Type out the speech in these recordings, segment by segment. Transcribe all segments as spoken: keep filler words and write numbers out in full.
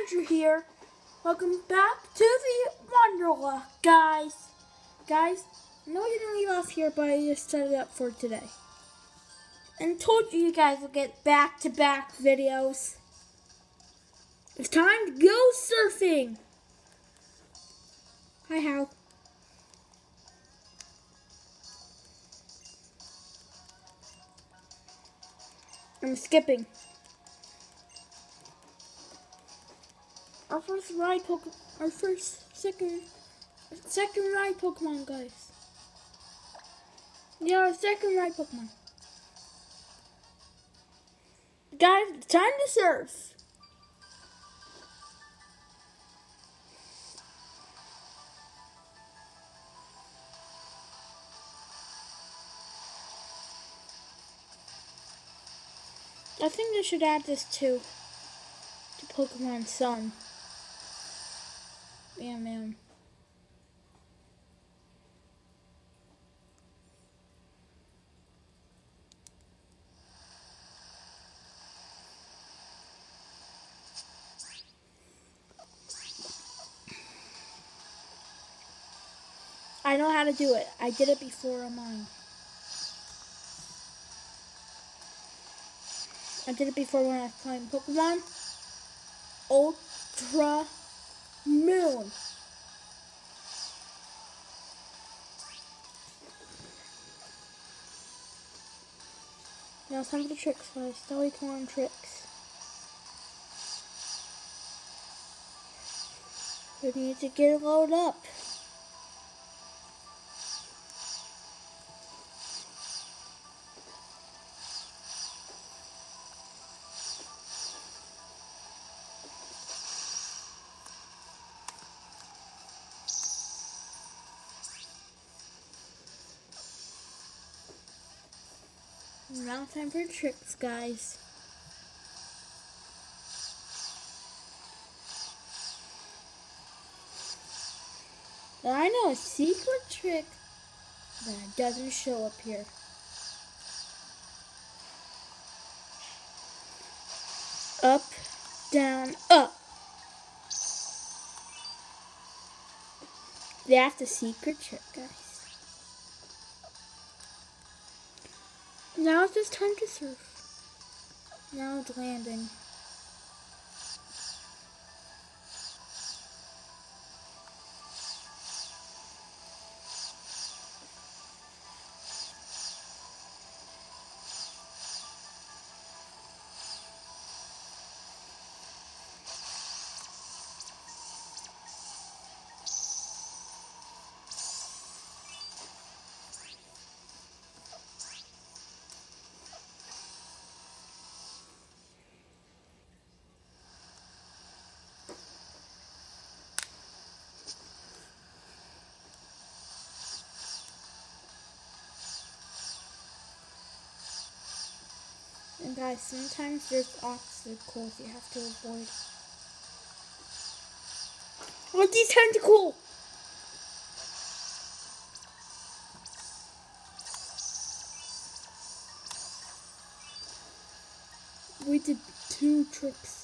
Andrew here. Welcome back to the Wonderlocke, guys. Guys, I know you didn't leave off here, but I just set it up for today. And told you you guys will get back-to-back videos. It's time to go surfing. Hi, Hal. I'm skipping. Our first ride Pokemon, our first, second, second ride Pokemon, guys. Yeah, our second ride Pokemon. Guys, it's time to surf. I think they should add this too, to Pokemon Sun. Yeah, man. I know how to do it. I did it before on mine. I did it before when I was playing Pokemon Ultra Moon. Now it's time for the tricks, guys. Stelly Corn tricks. We need to get it loaded up. Now time for tricks, guys. Now I know a secret trick that doesn't show up here. Up, down, up. That's the secret trick, guys. Now it's just time to surf. Now it's landing. And guys, sometimes there's obstacles you have to avoid. What's these tentacles? We did two tricks.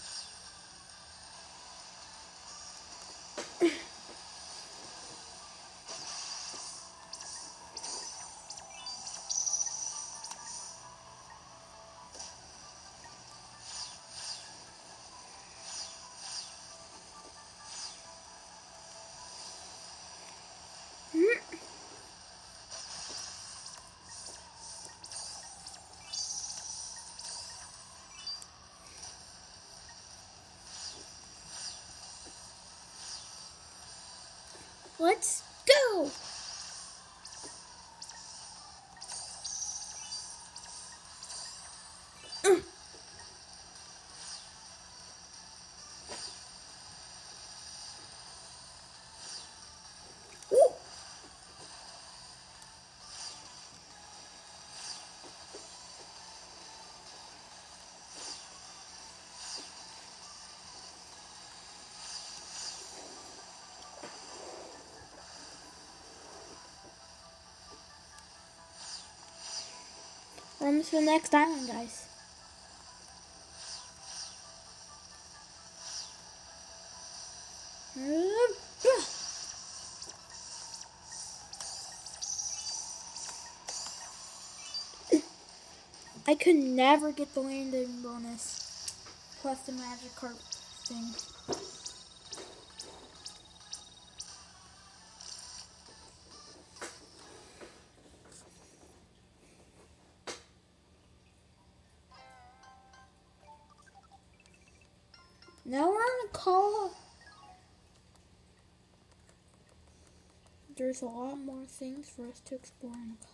Let's go! Uh. Ooh. On to the next island, guys. I could never get the landing bonus plus the magic carp thing. Now we're on a call. There's a lot more things for us to explore in the call.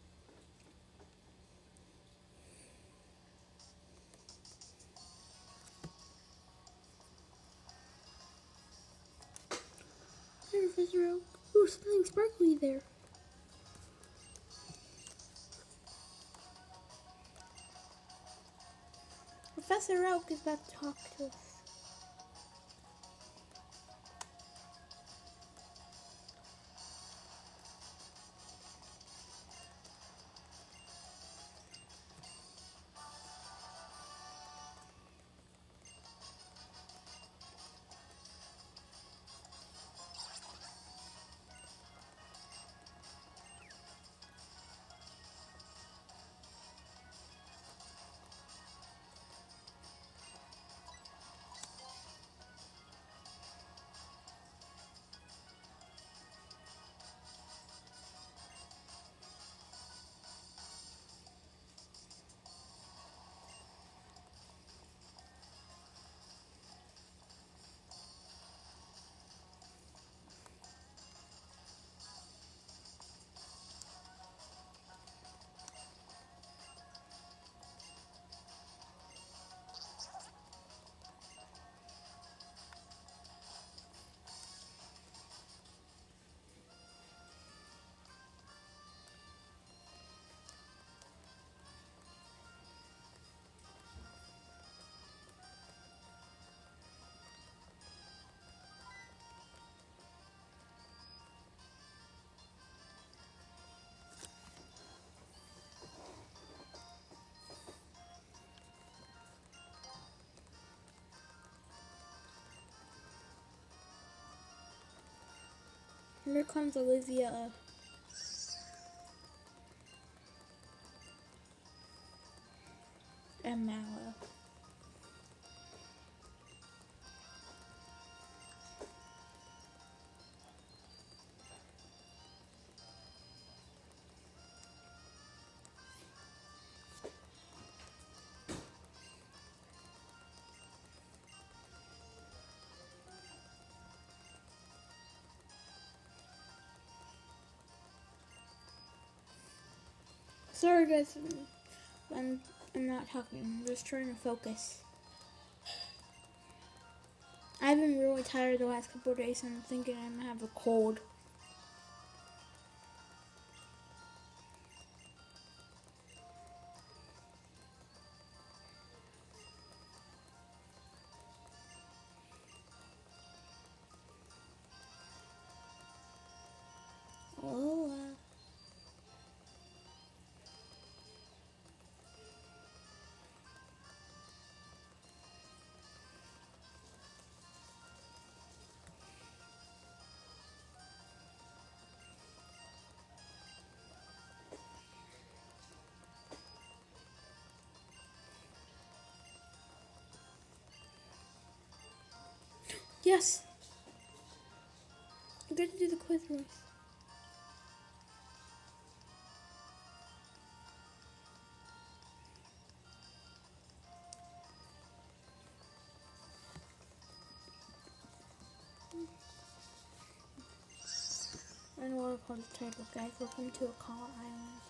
Hey, Professor Oak. Ooh, something sparkly there. Professor Oak is about to talk to us. Here comes Olivia. And Mallow. Sorry guys, I'm, I'm not talking, I'm just trying to focus. I've been really tired the last couple of days and I'm thinking I'm gonna have a cold. Oh, uh, yes! I'm going to do the quiz race. And water called the table, guys. Welcome to a call island.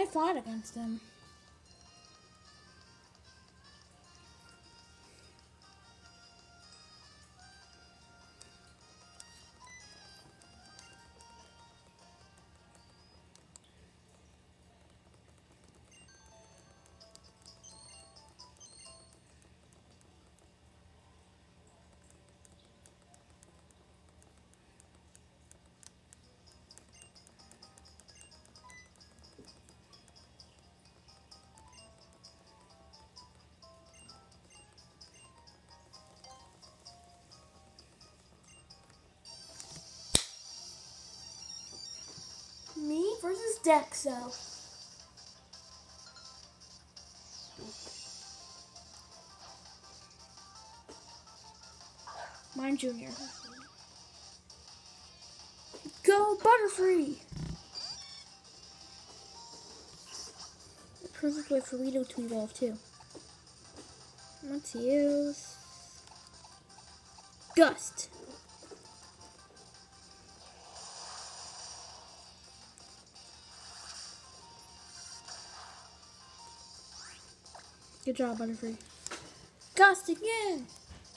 I fought against him. Me versus Dexo. Mine Junior. Go Butterfree! The perfect way for Rito to evolve too. Let's use Gust. Good job, Butterfree. Gust again!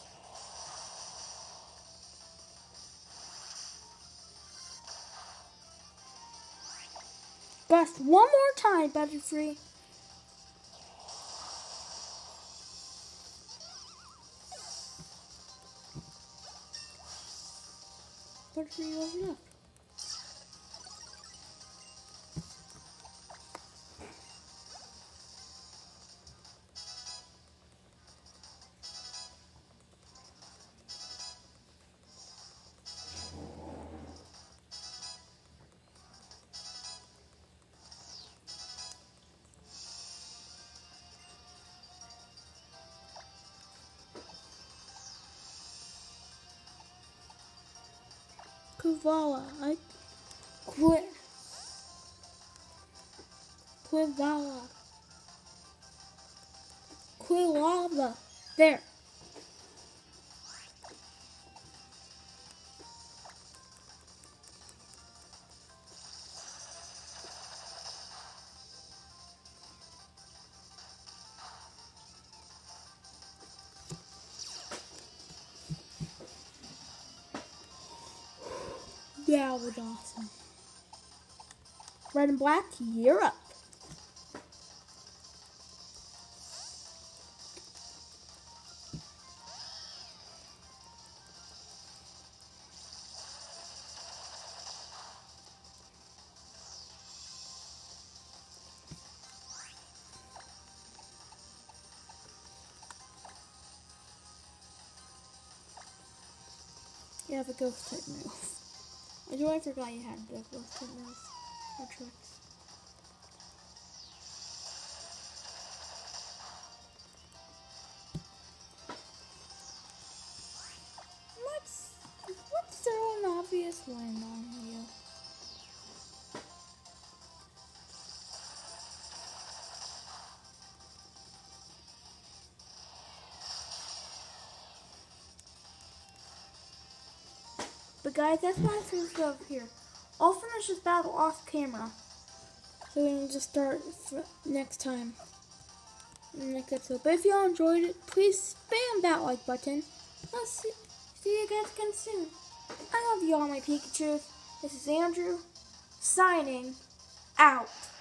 Gust one more time, Butterfree. Butterfree leveled up. Kuvala, I quit. Quivala. Quilava. There. Yeah, it was awesome. Red and black, you're up. You have a ghost type move. I do I forgot you had the ghost type moves or tricks. Let's let's throw an obvious win on you. But guys, that's my first up here. I'll finish this battle off camera, so we can just start next time, in the next episode. But if y'all enjoyed it, please spam that like button. I'll see, see you guys again soon. I love you all, my Pikachus. This is Andrew, signing out.